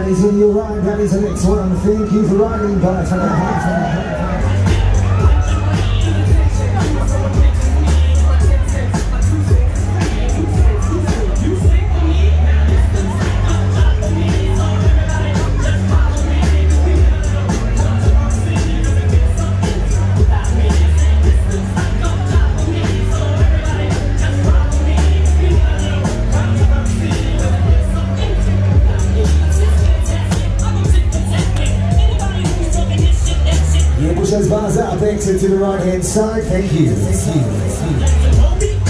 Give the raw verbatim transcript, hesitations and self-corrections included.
Daddy's in your ride, Daddy's the next one. Thank you for riding, bye for now. Push those bars up, exit to the right hand side. Thank you. Thank you. Thank you.